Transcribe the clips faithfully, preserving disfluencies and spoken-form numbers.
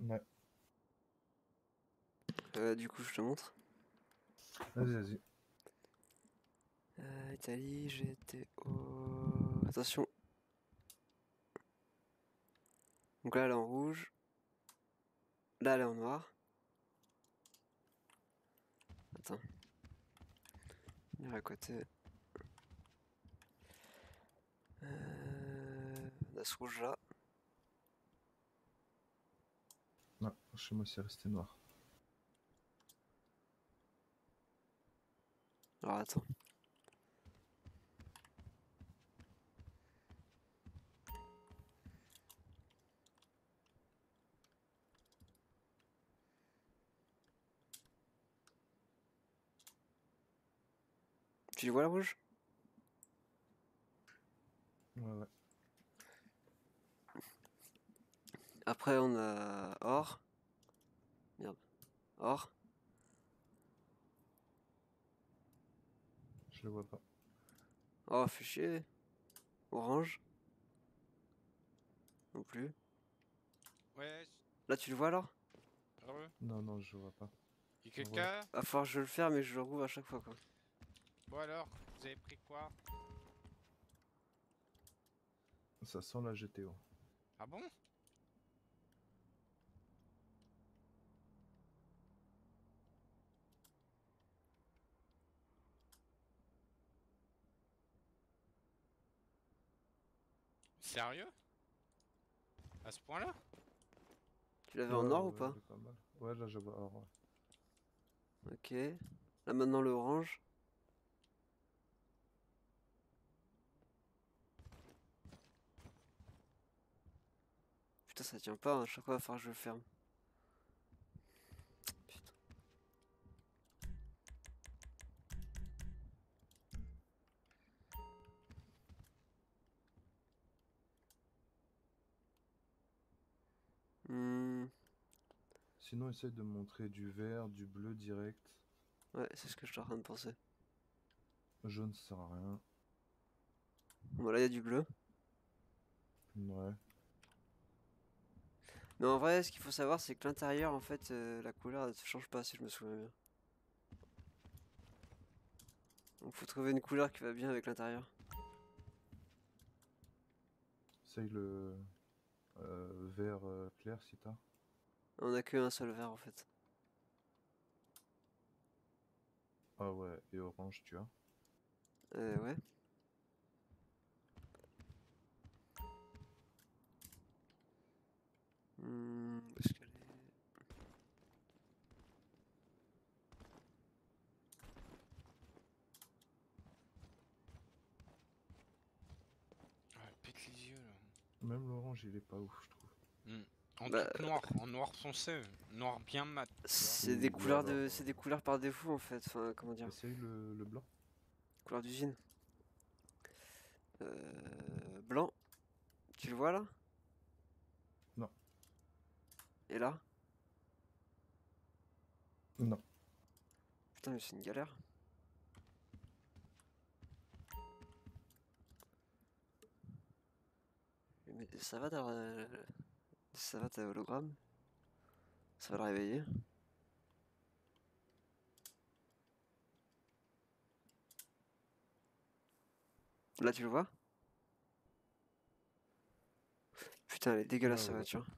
Ouais. Euh, du coup, je te montre. Vas-y, vas-y. Euh, Italie, j'étais au... Attention. Donc là, elle est en rouge. Là, elle est en noir. Attends. Il est à côté. Euh... On a ce rouge là. Non, chez moi, c'est resté noir. Alors attends. Tu le vois le rouge? Ouais, ouais. Après, on a or. Merde. Or. Je le vois pas. Oh, fait chier. Orange. Non plus. Ouais, Là, tu le vois alors? heureux. Non, non, je le vois pas. Y'a On voit. quelqu'un? Va falloir que je le fasse, mais je le rouvre à chaque fois quoi. Bon alors, vous avez pris quoi? Ça sent la G T O. Ah bon? Sérieux? À ce point-là? Tu l'avais Ouais, en or ou ouais, ouais, pas? j'ai pas mal. Ouais, là, je vois. Alors, ouais. Ok. Là maintenant le orange. Putain, ça tient pas, hein. À chaque fois il va falloir que je le ferme. Putain. Hmm. Sinon, essaye de montrer du vert, du bleu direct. Ouais, c'est ce que je suis en train de penser. Jaune, ça sert à rien. Bon, là il y a du bleu. Ouais. Mais en vrai, ce qu'il faut savoir, c'est que l'intérieur, en fait, euh, la couleur elle se change pas si je me souviens bien. Donc faut trouver une couleur qui va bien avec l'intérieur. Essaye le euh, vert euh, clair si t'as. On a que un seul vert en fait. Ah ouais, et orange, tu as. Euh, ouais. Hmm, où est-ce qu'elle est? Ouais, pète les yeux là. Même l'orange, il est pas ouf, je trouve. Hmm. En Bah, truc noir, en noir foncé, noir bien mat, tu vois. c'est Oui, des bah couleurs de, alors, c'est euh, des couleurs par défaut en fait. Enfin, comment dire? essaye le, le blanc. Couleur d'usine. Euh, blanc. Tu le vois là? Non, Et là? non. Putain, mais c'est une galère. Mais ça va d'avoir, euh, ça va ta hologramme? Ça va le réveiller? Là, tu le vois? Putain, elle est Ouais, dégueulasse sa ouais, ouais. voiture.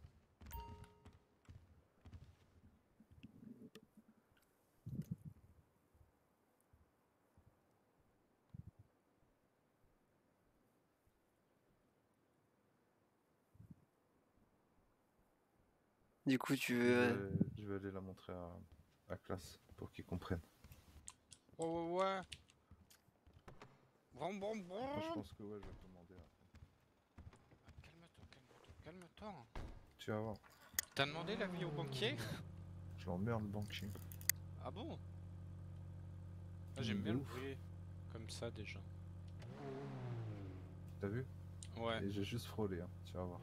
Du coup, tu Je veux. vais, je vais aller la montrer à, à classe pour qu'ils comprennent. Ouais, ouais, ouais. Bon, bon, Moi, je bon. pense que ouais, je vais commander après. Ah, calme-toi, calme-toi, calme-toi. Tu vas voir. T'as demandé l'avis au banquier? Je l'emmerde, le banquier. Ah bon? Ah, Mais j'aime de bien le ouf. bruit. Comme ça déjà. T'as vu? Ouais. Et j'ai juste frôlé, hein. Tu vas voir.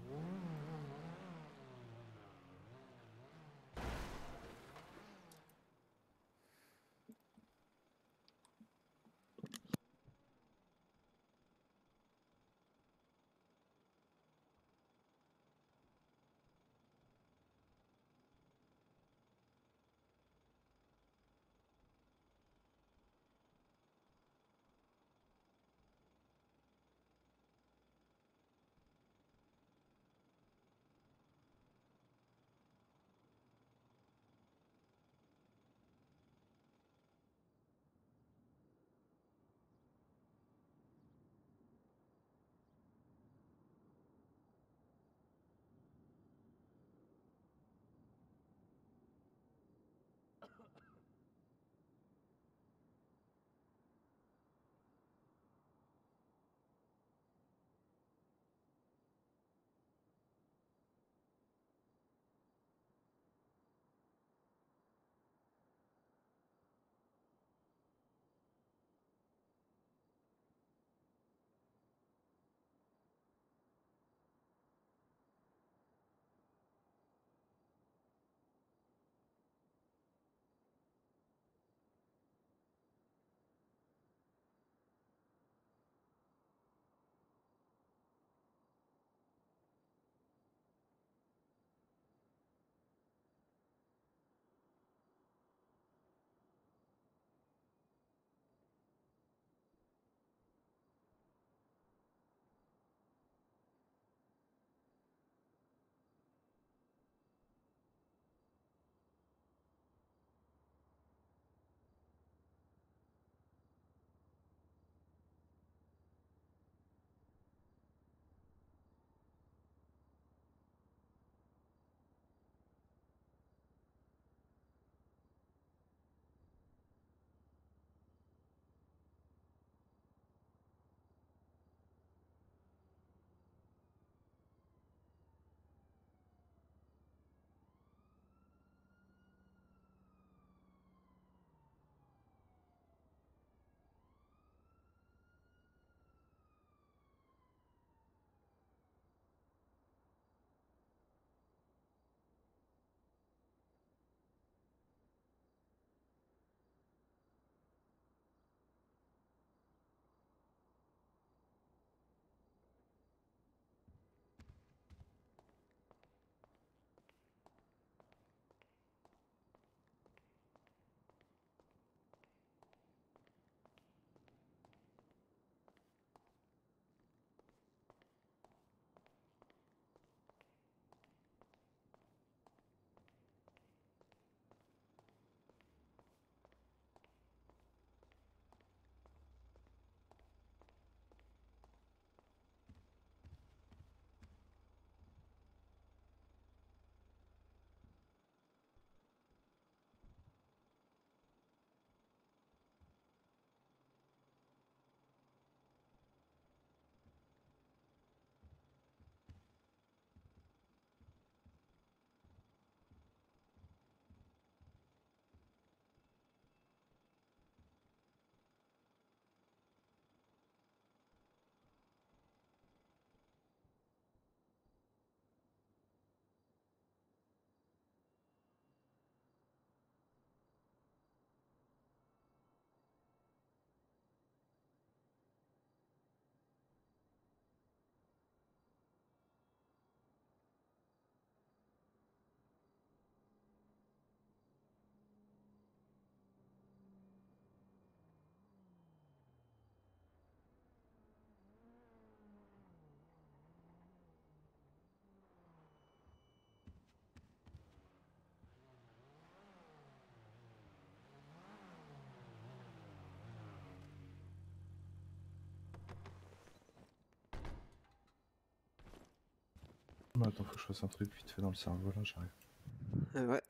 Bah, attends, faut que je fasse un truc vite fait dans le cerveau là, j'arrive. Euh, ouais.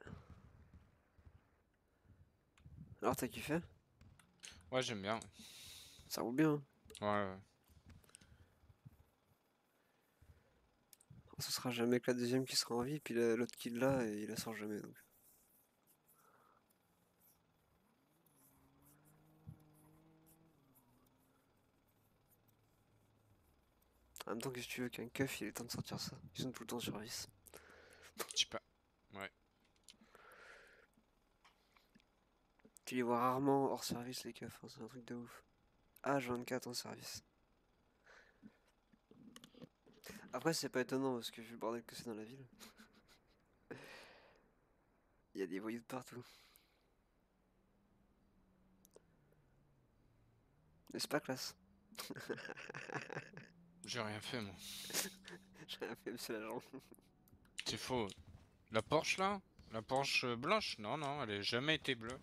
Alors t'as kiffé? Ouais, j'aime bien. Ça roule bien. Hein. Ouais, ouais. Ce sera jamais que la deuxième qui sera en vie, puis la- l'autre qui l'a et il la sort jamais donc. En même temps, qu'est-ce que tu veux qu'un keuf il ait le temps de sortir ça? Ils sont tout le temps sur vis. Je sais pas. Ouais. Tu les vois rarement hors service les keufs, hein, c'est un truc de ouf. H vingt-quatre en service. Après c'est pas étonnant parce que vu le bordel que c'est dans la ville. Il y a des voyous de partout. Mais c'est pas classe. J'ai rien fait, moi. J'ai rien fait, monsieur l'agent. C'est faux. La Porsche, là? La Porsche euh, blanche? Non, non, elle a jamais été bleue.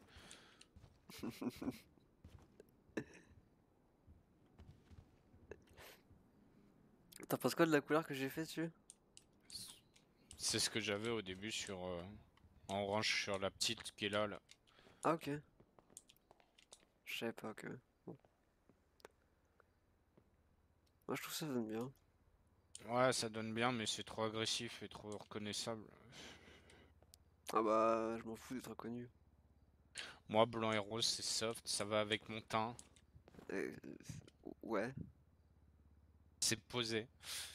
T'en penses quoi de la couleur que j'ai fait dessus? C'est ce que j'avais au début sur... euh, en orange sur la petite qui est là, là. Ah ok. Je savais pas que... Bon. Moi je trouve ça donne bien. Ouais, ça donne bien, mais c'est trop agressif et trop reconnaissable. Ah bah je m'en fous d'être reconnu. Moi, blanc et rose, c'est soft, ça va avec mon teint. Euh, ouais. C'est posé.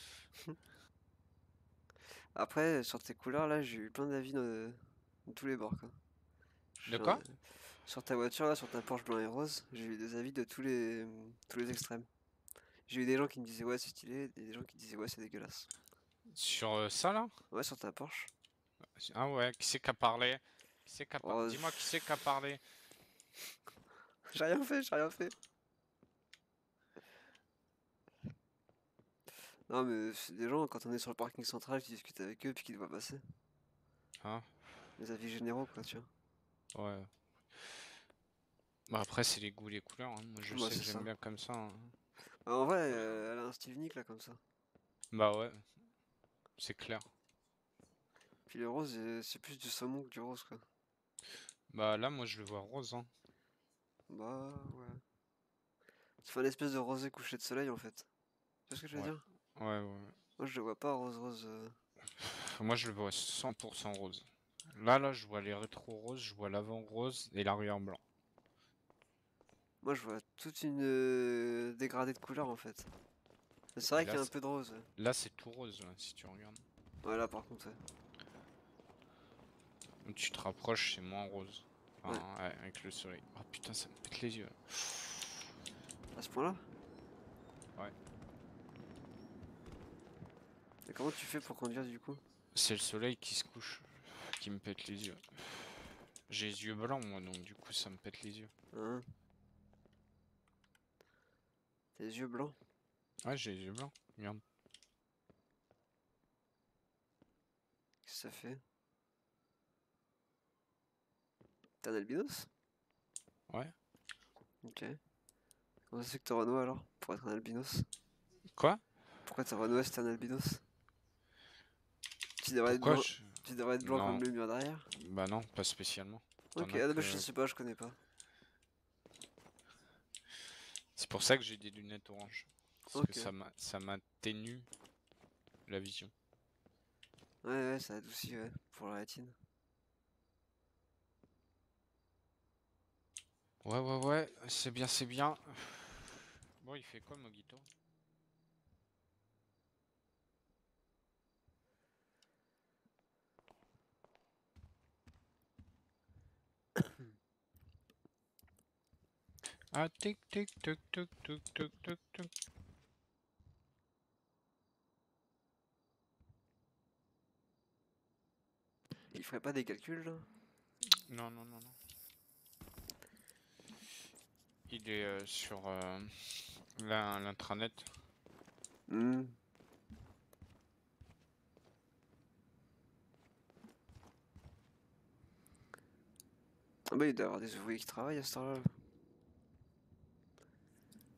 Après sur tes couleurs là j'ai eu plein d'avis de... de tous les bords quoi. De J'ai quoi? un- Sur ta voiture là, sur ta Porsche blanc et rose, j'ai eu des avis de tous les tous les extrêmes. J'ai eu des gens qui me disaient ouais c'est stylé, et des gens qui disaient ouais c'est dégueulasse. Sur euh, ça, là? Ouais sur ta Porsche. Ah ouais, qui c'est qui a parlé? Qui c'est qui a par- Oh, Dis-moi qui c'est qui a parlé? j'ai rien fait, j'ai rien fait. Non mais c'est des gens quand on est sur le parking central qui discutent avec eux puis qui te voient passer. Hein? Les avis généraux quoi tu vois. Ouais. Bah après, c'est les goûts, les couleurs, hein. Moi, je Moi sais que c'est ça. j'aime bien comme ça, hein. Bah, en vrai euh, elle a un style unique là comme ça. Bah ouais, c'est clair. Puis le rose euh, c'est plus du saumon que du rose quoi. Bah là, moi, je le vois rose, hein. Bah ouais. Ça fait une espèce de rosé couché de soleil en fait. Tu vois ce que je veux Ouais, dire? ouais, ouais. Moi je le vois pas rose rose. euh. Pff, Moi, je le vois cent pour cent rose. Là, là, je vois les rétro roses, je vois l'avant rose et l'arrière blanc. Moi je vois toute une euh, dégradée de couleurs en fait. Mais c'est Et vrai qu'il là, y a un c'est- peu de rose. Ouais, là, c'est tout rose, là, si tu regardes. ouais là par contre ouais. Donc, tu te rapproches, c'est moins rose. Enfin, Ouais. ouais, avec le soleil. Oh putain, ça me pète les yeux. À ce point là? Ouais. Et comment tu fais pour conduire du coup? C'est le soleil qui se couche, qui me pète les yeux. J'ai les yeux blancs, moi, donc du coup, ça me pète les yeux. Hein? Tes yeux blancs? Ouais, j'ai les yeux blancs. Regarde. Qu'est-ce que ça fait? T'es un albinos? Ouais. Ok. Comment ça se fait que t'es Renoir alors? Pour être un albinos? Quoi? Pourquoi t'es Renoir si t'es un albinos? Tu devrais être Pourquoi blanc. je... Tu devrais être blanc Non. comme le mur derrière? Bah non, pas spécialement. T'en Ok, as ah bah je que... sais pas, je connais pas. C'est pour ça que j'ai des lunettes oranges. Parce Ok. que ça m'a ça m'atténue la vision. Ouais ouais ça adoucit ouais, pour la rétine. Ouais, ouais, ouais, c'est bien, c'est bien. Bon, il fait quoi, Mojito? Ah, tic, tic, tic, tic, tic, tic, tic, tic. Il ferait pas des calculs là? Non, non, non, non. Il est euh, sur euh, l'in- l'intranet. Hmm. Ah bah il doit y avoir des ouvriers qui travaillent à ce temps-là.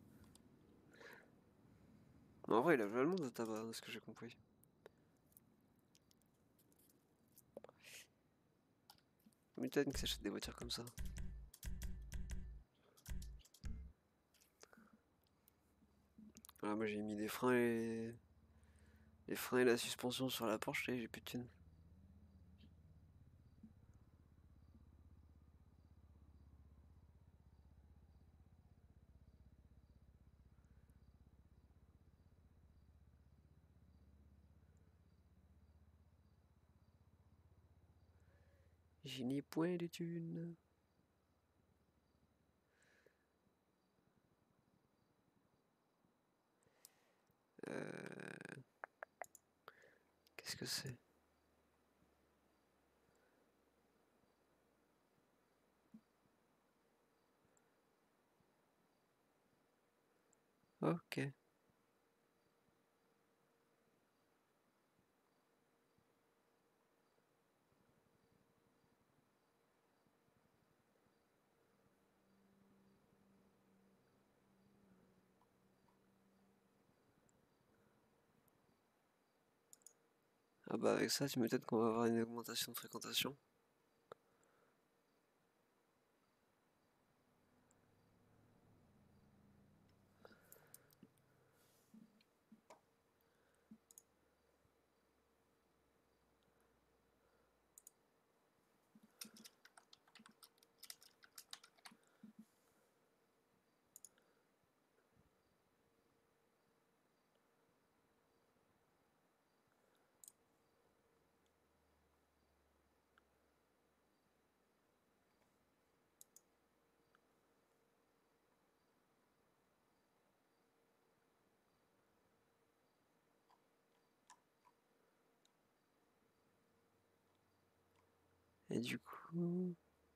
Mais en vrai il a le monde de tabac, de ce que j'ai compris. Ça m'étonne qu'ils achètent des voitures comme ça. Voilà, moi j'ai mis les freins et... les freins et la suspension sur la Porsche et j'ai plus de thunes. J'ai ni point de thunes. Euh... Qu'est-ce que c'est? Ok. Ah bah avec ça, tu m'étonnes qu'on va avoir une augmentation de fréquentation. Et du coup...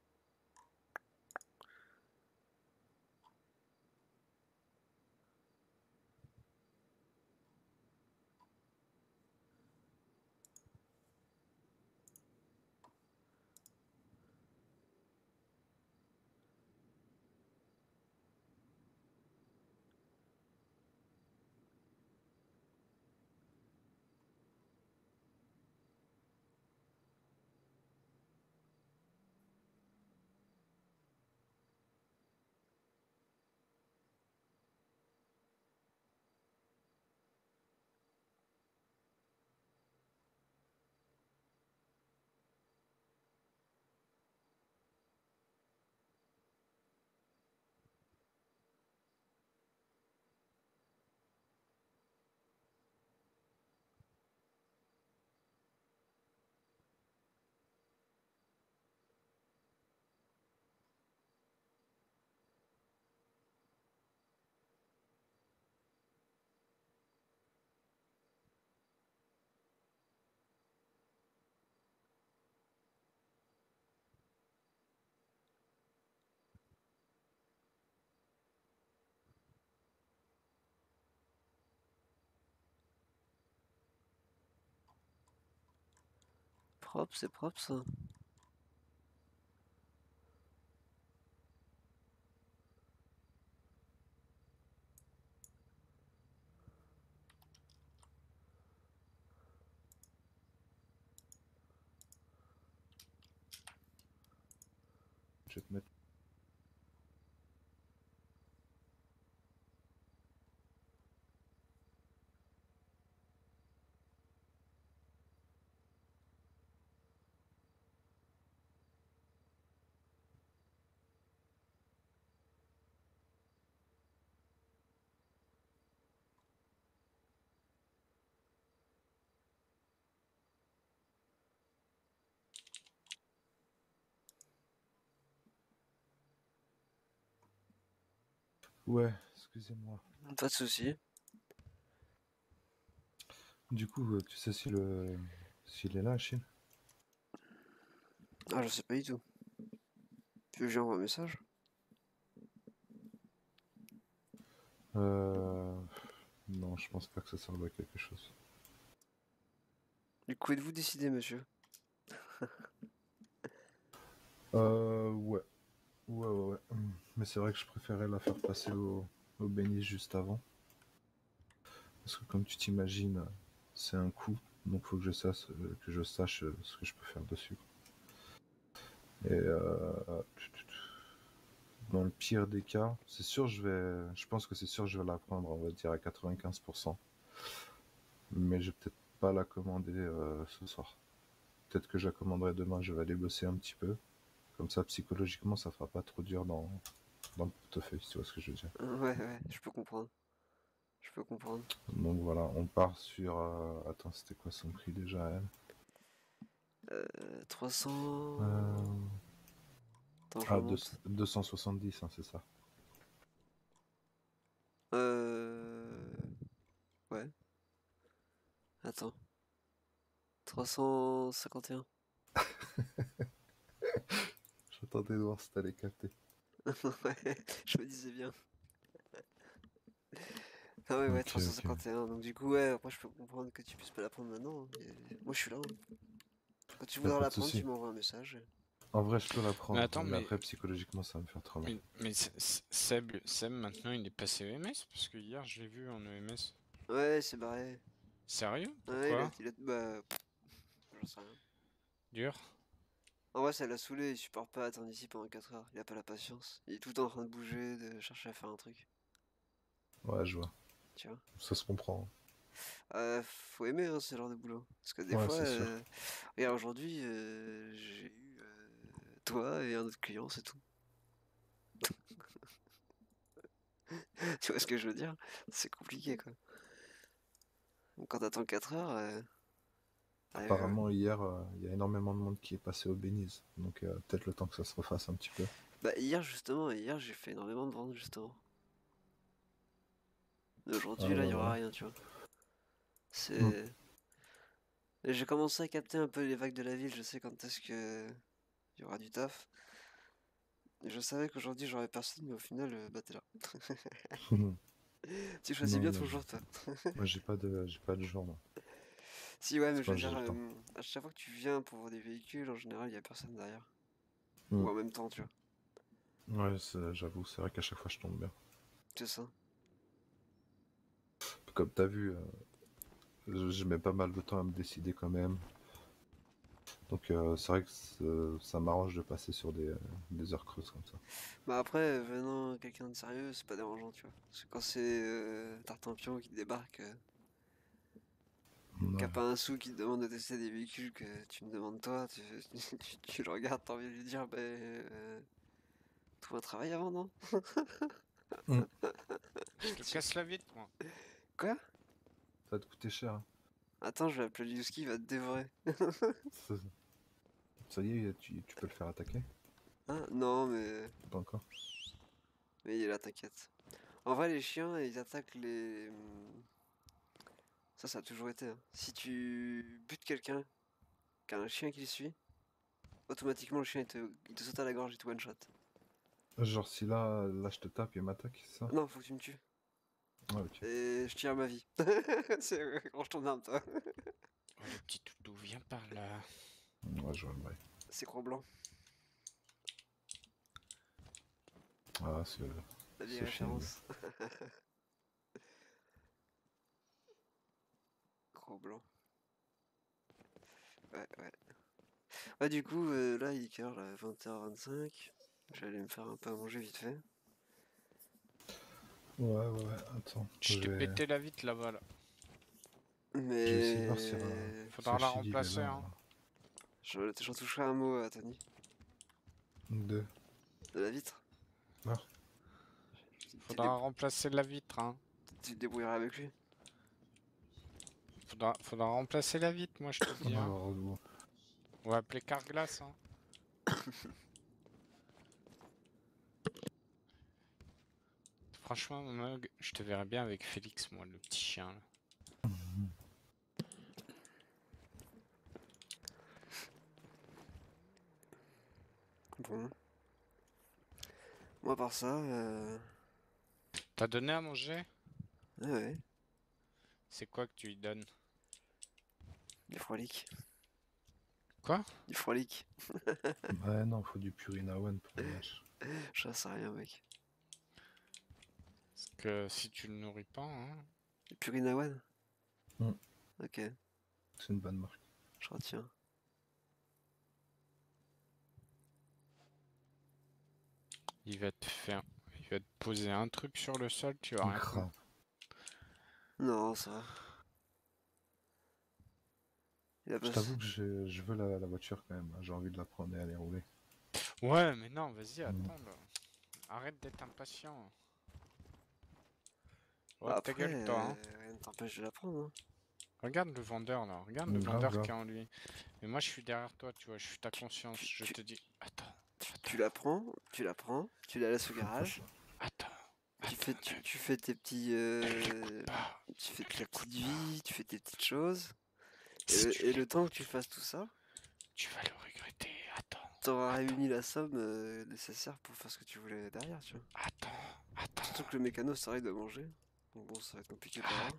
Propre, c'est propre ça. Je vais te mettre. Ouais, excusez-moi. Pas de souci. Du coup, euh, tu sais si le s'il est là, Chine? Ah, je sais pas du tout. Tu veux que je lui envoie un message? Euh... Non, je pense pas que ça serve à quelque chose. Du coup, êtes-vous décidé, monsieur? Euh... Ouais. Ouais, ouais, ouais. Hum. Mais c'est vrai que je préférais la faire passer au, au bénis juste avant. Parce que comme tu t'imagines, c'est un coup. Donc faut que je sache, euh, que je sache euh, ce que je peux faire dessus. Et euh, dans le pire des cas, c'est sûr, je vais, je pense que c'est sûr, je vais la prendre, on va dire à quatre-vingt-quinze pour cent. Mais je vais peut-être pas la commander euh, ce soir. Peut-être que je la commanderai demain. Je vais aller bosser un petit peu. Comme ça, psychologiquement, ça fera pas trop dur dans, dans le portefeuille, si tu vois ce que je veux dire. Ouais, ouais, je peux comprendre. Je peux comprendre. Donc voilà, on part sur. euh, Attends, c'était quoi son prix déjà, elle Euh, trois cents... Euh, Attends, je Ah, deux- remonte. deux cent soixante-dix, hein, c'est ça. Euh... Ouais. Attends. trois cent cinquante et un. J'attendais de voir si t'allais capter. Ouais, je me disais bien. Ah ouais, ouais, Ok, ok. trois cent cinquante et un. Donc du coup, ouais, après je peux comprendre que tu puisses pas la prendre maintenant, hein, mais moi je suis là, hein. Quand tu Y a voudras pas la de prendre, souci. tu m'envoies un message. En vrai, je peux la Mais prendre, attends, mais mais, après, psychologiquement, ça va me faire trop mal. mais, mais S- S- Seb, Seb, maintenant, il est passé E M S? Parce que hier, je l'ai vu en E M S. Ouais, c'est barré. Sérieux? Ouais, il a, Pourquoi? il a... Bah... pff, j'en sais rien. Dur? En vrai, ça l'a saoulé, il supporte pas attendre ici pendant quatre heures. Il a pas la patience. Il est tout le temps en train de bouger, de chercher à faire un truc. Ouais, je vois. Tu vois. Ça se comprend. Euh, faut aimer hein, ce genre de boulot. Parce que des Ouais, fois, c'est sûr. euh... regarde, aujourd'hui, euh, j'ai eu euh, toi et un autre client, c'est tout. Tu vois ce que je veux dire? C'est compliqué, quoi. Donc, quand t'attends quatre heures, euh, t'arrives, euh, Apparemment, hier, euh, il y a énormément de monde qui est passé au Beniz. Donc, euh, peut-être le temps que ça se refasse un petit peu. Bah, hier, justement, hier, j'ai fait énormément de ventes, justement. Mais Ah, aujourd'hui, là, il ouais, y aura ouais. rien, tu vois. Hmm. C'est... Et j'ai commencé à capter un peu les vagues de la ville, je sais quand est-ce que il y aura du taf. Et je savais qu'aujourd'hui, j'aurais personne, mais au final, euh, bah, t'es là. Tu choisis Non, bien moi, ton je- jour, toi. moi, j'ai pas de, j'ai pas de genre, moi. Si, ouais, mais C'est je quand veux j'ai dire, le temps. euh, à chaque fois que tu viens pour des véhicules, en général, il y a personne derrière. Hmm. Ou en même temps, tu vois. Ouais, c'est- j'avoue, c'est vrai qu'à chaque fois, je tombe bien. C'est ça. Comme t'as vu, euh, je, je mets pas mal de temps à me décider quand même. Donc, euh, c'est vrai que c'est- ça m'arrange de passer sur des, euh, des heures creuses comme ça. Bah après, venant quelqu'un de sérieux, c'est pas dérangeant, tu vois. Parce que quand c'est euh, Tartampion qui débarque, euh, qui a Ouais. pas un sou qui te demande de tester des véhicules que tu me demandes toi, tu, tu, tu le regardes, t'as envie de lui dire, bah, euh, trouve un travail avant, non? Hmm. Je te Tu- casse la vitre, moi. Quoi? Ça va te coûter cher, hein. Attends, je vais appeler Liuski, il va te dévorer. Ça, ça y est, tu, tu peux le faire attaquer? Hein? Non, mais... Pas encore. Mais il est là, t'inquiète. En vrai, les chiens, ils attaquent les... hum, Ça, ça a toujours été, hein. Si tu butes quelqu'un qui a un chien qui le suit, automatiquement, le chien, il te, il te saute à la gorge, il te one-shot. Genre, si là, là, je te tape, il m'attaque, c'est ça? Non, faut que tu me tues. Ouais, ok. Et je tire ma vie. C'est range ton arme, toi. Oh, le petit toutou, viens par là. Ouais, je vois le bail. C'est croix blanc. Ah, c'est La vieille ce film. référence. Croix blanc. Ouais, ouais. Ouais, du coup, euh, là, il est quelle heure, là, vingt heures vingt-cinq. J'allais me faire un peu à manger vite fait. Ouais, ouais, ouais, attends. Je Je t'ai vais, pété la vitre là-bas, là. je vais essayer de voir si, euh, Mais... si Faudra la Rachid, il est remplacer, là. hein. J'en j'en toucherai un mot à Tony. Deux. De la vitre. Ah. Tu te Faudra débrouilleras remplacer la vitre, hein. tu te débrouilleras avec lui. Faudra, faudra remplacer la vitre, moi, je te On dis, va hein. voir où. On va appeler Carglass, hein. Franchement, Mug, je te verrais bien avec Félix, moi, le petit chien, là. Bon. Moi, par ça, euh... T'as donné à manger? ah ouais, C'est quoi que tu lui donnes? du frolic. Quoi? Du frolic. Ouais, non, faut du Purina One pour le match. J'en sais rien, mec. Parce que si tu le nourris pas, hein. Du Purina One. Hmm. Ok, C'est une bonne marque. je retiens. Il va te faire... Il va te poser un truc sur le sol, tu vas rien Grave. comprendre. Non, ça va. Il a Je pas... t'avoue que je, je veux la, la voiture quand même. J'ai envie de la prendre et aller rouler. Ouais, mais non, vas-y, Mm. attends là. Arrête d'être impatient. Oh, Bah ta après, gueule, toi, hein. euh, rien ne t'empêche de la prendre. Hein. Regarde le vendeur là, regarde le Grave, vendeur grave. qui est en lui. Mais moi je suis derrière toi, tu vois, je suis ta Tu- conscience. tu- Je tu- te dis, attends, Tu, attends, tu la prends, tu la prends, tu la laisses au garage, attends, tu attends, fais, tu, ne, tu fais tes petits, ne euh, l'écoute pas, tu fais ne ta l'écoute petite pas. vie, tu fais tes petites choses, et Si le, tu et le temps que l'écoutes, tu fasses tout ça, tu vas le regretter. Attends, t'auras attends, réuni la somme euh, nécessaire pour faire ce que tu voulais derrière, tu vois. attends, attends, Surtout que le mécano, c'est vrai, il doit manger. Donc bon, ça va être compliqué pour moi.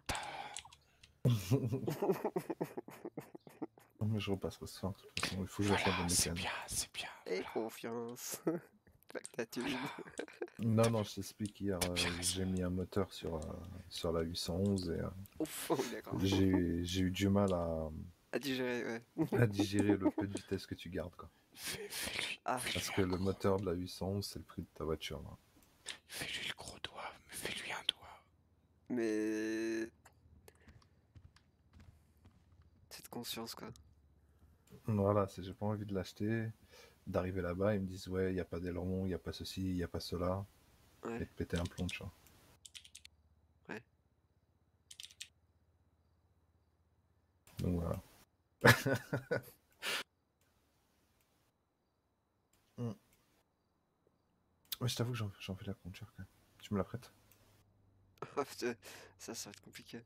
Mais je repasserai ce soir, de toute façon. Il faut que j'achète voilà, des c'est mécanos. bien, c'est bien. Et Voilà. confiance. Claque ta thune. Non, non, je t'explique. Hier, euh, Bien raison. j'ai mis un moteur sur, euh, sur la huit cent onze et euh, Ouf, oui, d'accord. j'ai j'ai eu du mal à, À digérer, ouais. à digérer le peu de vitesse que tu gardes, quoi. Fais, fais-lui, Ah, fais-lui Parce un que le gros, moteur de la huit cent onze, c'est le prix de ta voiture, là. fais-lui le gros doigt, mais fais-lui un doigt. mais... Cette conscience, quoi. Voilà, c'est j'ai pas envie de l'acheter, d'arriver là-bas, ils me disent ouais, il n'y a pas d'aileron, il n'y a pas ceci, il n'y a pas cela, et Ouais, de péter un plomb, tu vois. ouais. Donc voilà. Mm. Ouais, je t'avoue que j'en j'en fais la conduire quand même. Tu me la prêtes? Ah, putain, ça, ça va être compliqué.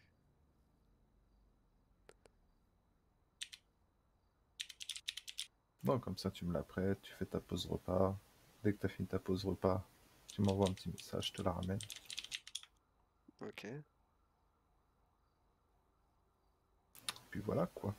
Non, comme ça, tu me la prêtes, tu fais ta pause repas. Dès que tu as fini ta pause repas, tu m'envoies un petit message, je te la ramène. Ok. Puis voilà, quoi.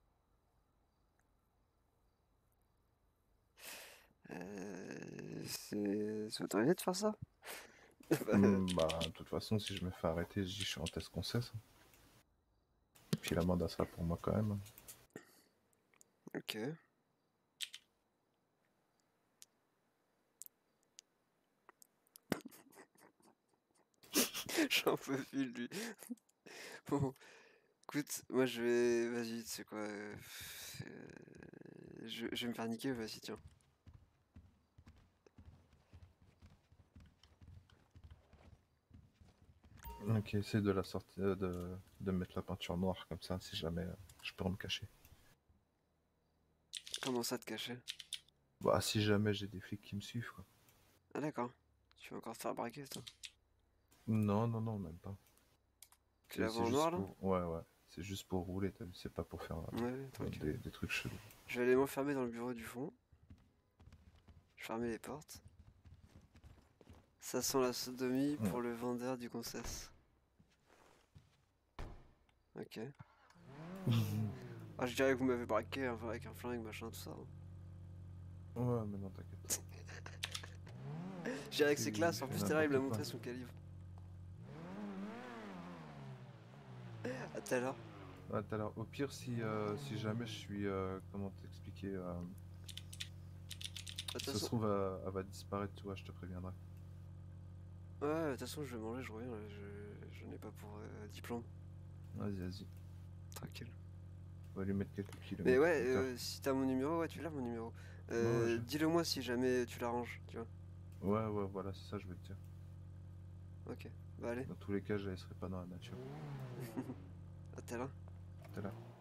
Euh, c'est... Ça t'aurait de faire ça? Bah, Mm, bah, de toute façon, si je me fais arrêter, je dis je suis en test concesse. Puis l'amende, elle sera pour moi quand même. ok. J'en peux plus de lui. Bon, écoute, moi je vais... Vas-y, tu sais quoi... euh, euh, Je... je vais me faire niquer, vas-y, tiens. Ok, essaye de la sortir, de, de mettre la peinture noire comme ça, si jamais euh, je peux me cacher. Comment ça te cacher? Bah, si jamais j'ai des flics qui me suivent, quoi. Ah d'accord. Tu vas encore te faire braquer, toi. Non, non, non, même pas. Tu C'est la c'est vois en juste noir, là? pour... Ouais, ouais. C'est juste pour rouler, t'as vu, c'est pas pour faire euh, Ouais, euh, tranquille. des, des trucs chelous. Je vais aller m'enfermer dans le bureau du fond. Je vais fermer les portes. Ça sent la sodomie Ouais. pour le vendeur du concess. Ok. Ah, je dirais que vous m'avez braqué hein, avec un flingue, machin, tout ça. hein. Ouais, mais non, t'inquiète. Je dirais que c'est Tu classe, en fais plus t'es là, il m'a n'importe quoi. montré son calibre. À tout à l'heure. Ouais, tout à l'heure. Au pire, si, euh, si jamais je suis... euh, comment t'expliquer euh, De toute Si ça se façon, trouve, elle, elle va disparaître, tu vois, je te préviendrai. ouais, de toute façon, je vais manger, je reviens, là, je, je n'ai pas pour euh, diplôme. Vas-y, vas-y. Tranquille. On va lui mettre quelques Mais kilomètres au ouais, compteur. euh, si t'as mon numéro, ouais, tu l'as mon numéro. Ouais, ouais, Euh, j'ai. dis-le moi si jamais tu l'arranges, tu vois. Ouais, ouais, voilà, c'est ça, je vais te dire. Ok, bah allez, Dans tous les cas, je la laisserai pas dans la nature. à tout à l'heure. Tout à l'heure.